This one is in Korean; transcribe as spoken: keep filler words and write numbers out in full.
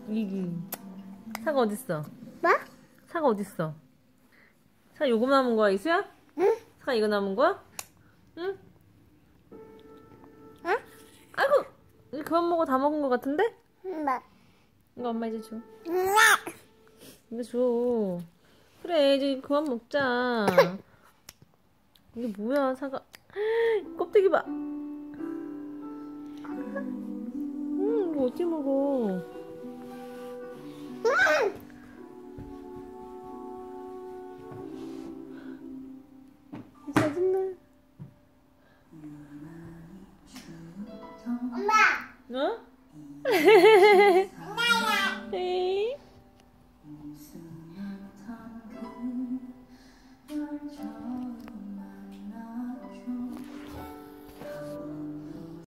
이기. 사과 어딨어? 뭐? 사과 어딨어? 사과 요거 남은 거야, 이수야? 응? 사과 이거 남은 거야? 응? 응? 아이고! 이거 그만 먹어. 다 먹은 거 같은데? 뭐? 이거 엄마 이제 줘. 응. 이거 줘. 그래, 이제 그만 먹자. 이게 뭐야, 사과. 껍데기 봐. 음, 이거 어떻게 먹어? 짜증나. 엄마. 어? 나야.